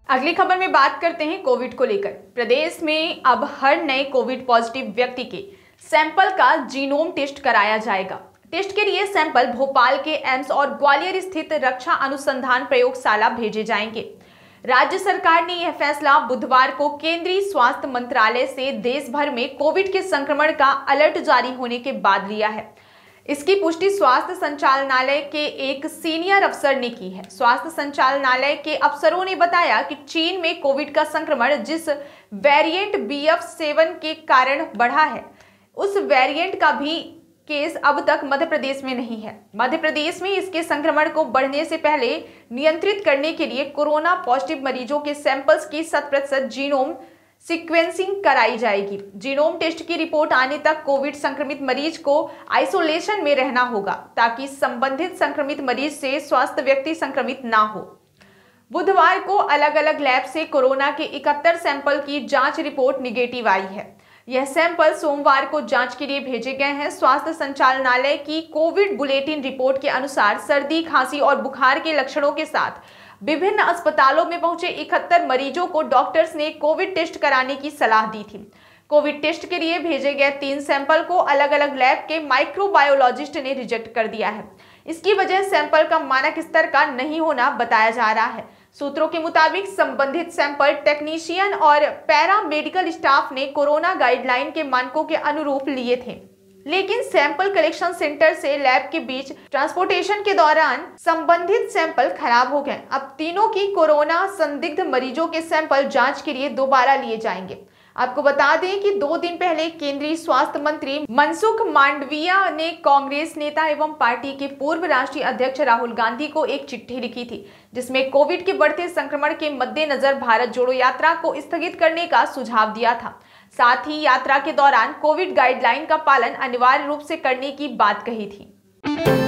अगली खबर में बात करते हैं कोविड को लेकर। प्रदेश में अब हर नए कोविड पॉजिटिव व्यक्ति के सैंपल का जीनोम टेस्ट कराया जाएगा। टेस्ट के लिए सैंपल भोपाल के एम्स और ग्वालियर स्थित रक्षा अनुसंधान प्रयोगशाला भेजे जाएंगे। राज्य सरकार ने यह फैसला बुधवार को केंद्रीय स्वास्थ्य मंत्रालय से देश भर में कोविड के संक्रमण का अलर्ट जारी होने के बाद लिया है। इसकी पुष्टि स्वास्थ्य संचालनालय के एक सीनियर अफसर ने की है। स्वास्थ्य संचालनालय के अफसरों ने बताया कि चीन में कोविड का संक्रमण जिस वेरिएंट BF.7 के कारण बढ़ा है, उस वेरिएंट का भी केस अब तक मध्य प्रदेश में नहीं है। मध्य प्रदेश में इसके संक्रमण को बढ़ने से पहले नियंत्रित करने के लिए कोरोना पॉजिटिव मरीजों के सैंपल्स की 100% जीनोम सीक्वेंसिंग कराई जाएगी। जीनोम टेस्ट की रिपोर्ट आने तक कोविड संक्रमित मरीज को आइसोलेशन में रहना होगा ताकि संबंधित संक्रमित मरीज से स्वस्थ व्यक्ति संक्रमित ना हो। बुधवार को अलग अलग लैब से कोरोना के 71 सैंपल की जांच रिपोर्ट निगेटिव आई है। यह सैंपल सोमवार को जांच के लिए भेजे गए हैं। स्वास्थ्य संचालनालय की कोविड बुलेटिन रिपोर्ट के अनुसार सर्दी, खांसी और बुखार के लक्षणों के साथ विभिन्न अस्पतालों में पहुंचे 71 मरीजों को डॉक्टर्स ने कोविड टेस्ट कराने की सलाह दी थी। कोविड टेस्ट के लिए भेजे गए 3 सैंपल को अलग अलग लैब के माइक्रोबायोलॉजिस्ट ने रिजेक्ट कर दिया है। इसकी वजह सैंपल का मानक स्तर का नहीं होना बताया जा रहा है। सूत्रों के मुताबिक संबंधित सैंपल टेक्नीशियन और पैरा मेडिकल स्टाफ ने कोरोना गाइडलाइन के मानकों के अनुरूप लिए थे, लेकिन सैंपल कलेक्शन सेंटर से लैब के बीच ट्रांसपोर्टेशन के दौरान संबंधित सैंपल खराब हो गए। अब तीनों की कोरोना संदिग्ध मरीजों के सैंपल जांच के लिए दोबारा लिए जाएंगे। आपको बता दें कि 2 दिन पहले केंद्रीय स्वास्थ्य मंत्री मनसुख मांडविया ने कांग्रेस नेता एवं पार्टी के पूर्व राष्ट्रीय अध्यक्ष राहुल गांधी को एक चिट्ठी लिखी थी, जिसमें कोविड के बढ़ते संक्रमण के मद्देनजर भारत जोड़ो यात्रा को स्थगित करने का सुझाव दिया था। साथ ही यात्रा के दौरान कोविड गाइडलाइन का पालन अनिवार्य रूप से करने की बात कही थी।